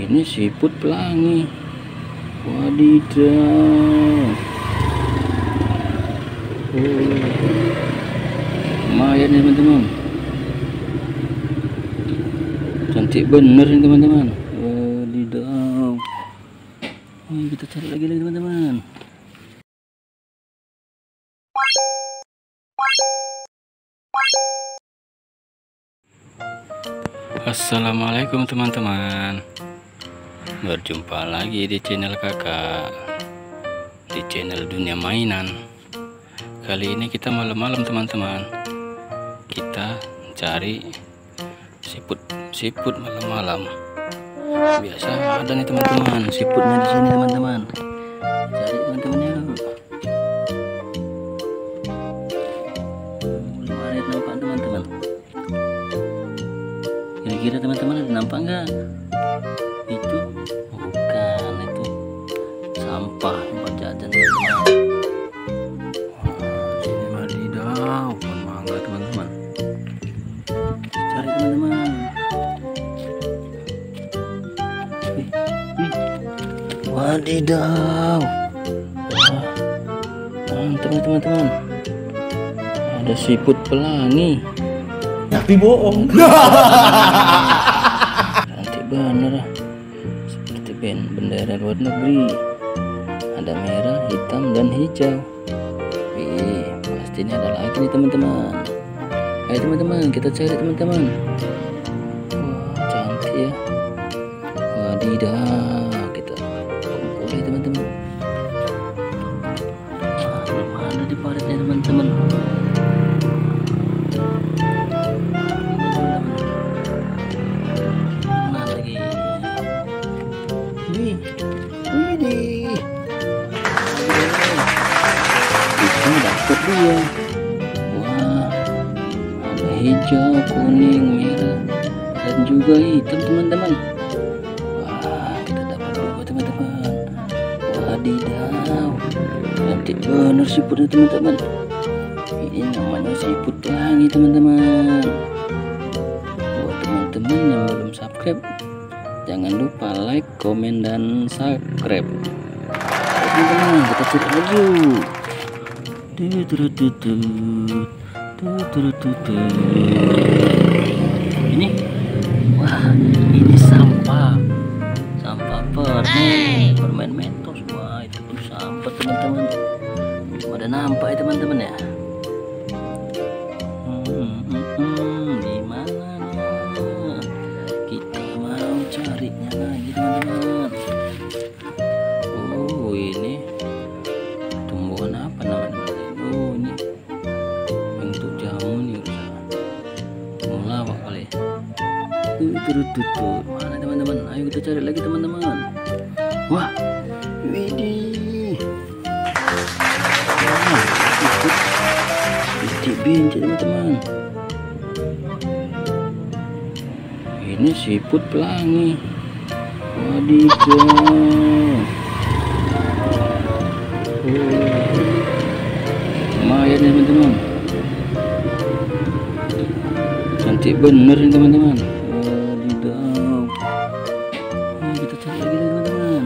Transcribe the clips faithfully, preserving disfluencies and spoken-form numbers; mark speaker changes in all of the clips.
Speaker 1: Ini siput pelangi. Wadidaw. Oh, lumayan ya teman-teman. Cantik bener nih teman-teman. Wadidaw. Oh, kita cari lagi lagi teman-teman. Assalamualaikum teman-teman. Berjumpa lagi di channel kakak, di channel dunia mainan. Kali ini kita malam-malam teman-teman, kita cari siput siput malam-malam. Biasa ada nih teman-teman, siputnya di sini teman-teman. Cari teman-teman yuk. Belum ada yang nampak teman-teman. Kira-kira teman-teman ada nampak nggak? Itu bukan, itu sampah tempat jajan teman-teman. Wah, sini wadidaw, pohon mangga teman-teman. Cari teman-teman. Wih, wih. Wadidaw. Wah, mantap teman-teman. Ada siput pelangi.
Speaker 2: Tapi bohong.
Speaker 1: Cantik bener, seperti bendera luar negeri. Ada merah, hitam, dan hijau. Wih, pasti ini ada lagi nih teman-teman. Ayo teman-teman, kita cari teman-teman. Wah, cantik ya. Wadidaw, kita kumpulin teman-teman. Wah, belum ada di paritnya teman-teman. Widih, kita dapat dia. Wah, ada hijau, kuning, merah, dan juga hitam teman-teman. Wah, kita dapat dua teman-teman. Wadidaw, cantik bener siputnya teman-teman. Ini namanya siput pelangi teman-teman. Buat teman-teman yang belum subscribe, jangan lupa like, komen, dan subscribe. Teman-teman, kita cari lagi yuk. Ini, wah, ini sampah, sampah permen, permen mentos. Wah, itu pun sampah teman-teman. Ada nampak ya teman-teman ya. Hmm, hmm, hmm, di mana nih? Kita mau carinya lagi teman-teman. Oh, ini tumbuhan apa namanya? Oh, ini bentuk jamu nih, mulawak kali. Tuh, tuh, tuh, tuh. Mana teman-teman? Ayo kita cari lagi teman-teman. Wah, widih. Wah, bintik-bintik teman-teman. Ini siput pelangi. Wadidaw. Oh, lumayan ya teman-teman. Cantik bener nih teman-teman. Wadidaw. Oh, kita cari lagi teman-teman.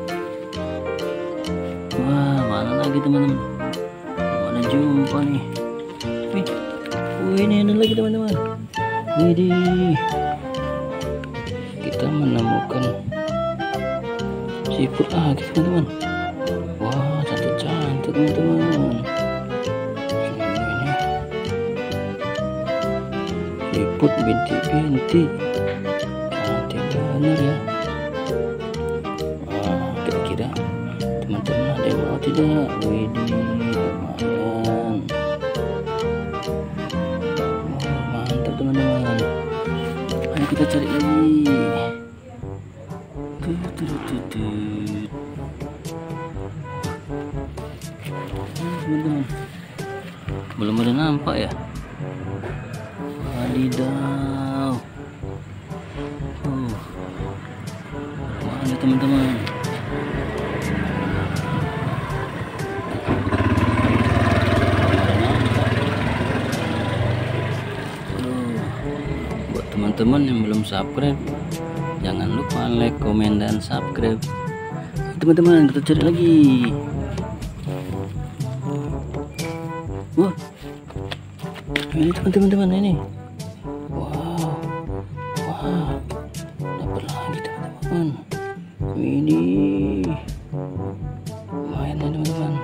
Speaker 1: Wah, mana lagi teman-teman? Mana jumpa nih? Wih, oh, ini ada lagi teman-teman. Widih, kita menemukan siput lagi teman-teman. Wah, cantik-cantik teman-teman. Ini siput bintik-bintik, cantik bener ya. Wah, kira-kira teman-teman ada yang mau tidak? Widih, lumayan. Wah, mantap teman-teman. Ayo kita cari lagi. Tuh, tuh, tuh, tuh. Teman-teman, belum ada nampak ya. Wadidaw. Oh, mana teman-teman? Oh, buat teman-teman yang belum subscribe, Jangan lupa like, komen, dan subscribe. Teman-teman, kita cari lagi. Wah, ini teman-teman ini. Wow, wow, dapat lagi teman-teman. Ini lumayan ya teman-teman.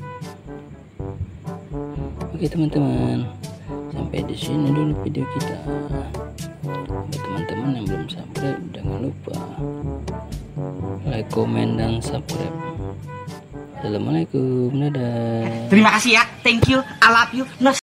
Speaker 1: Oke teman-teman, sampai di sini dulu video kita. Buat teman-teman yang belum subscribe, jangan lupa like, komen, dan subscribe. Assalamualaikum, dadah.
Speaker 3: Terima kasih ya, thank you, I love you. No